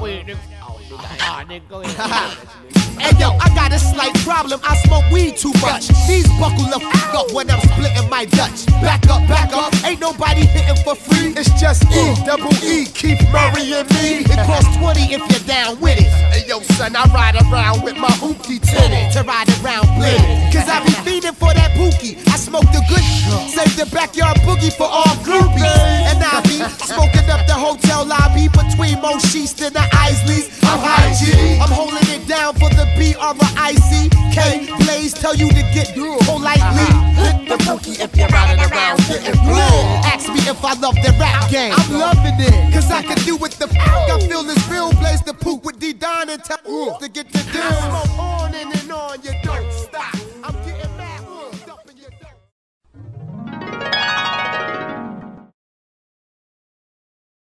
weed, nigga. Hey yo, I got a slight problem, I smoke weed too much. These buckle the fuck up when I'm splitting my Dutch. Back up, ain't nobody hitting for free. It's just E-double-E, Keith Murray and me. It costs 20 if you're down with it. Hey yo son, I ride around with my hoopty tinted. To ride around blended, cause I be feeding for that pookie. I smoke the good, save the backyard boogie for all groupies. And I be smoking up the hotel lobby between most sheets and the Isleys. I'm high G, I'm holding it down for the B-R-I-C-K. Blaze tell you to get politely. Hit the bookie if you're riding around getting bled. Ask me if I love the rap game. I'm loving it, cause I can do what the fuck I feel is real. Blaze the poop with D-Don and tell to get the deal. I smoke on and on, you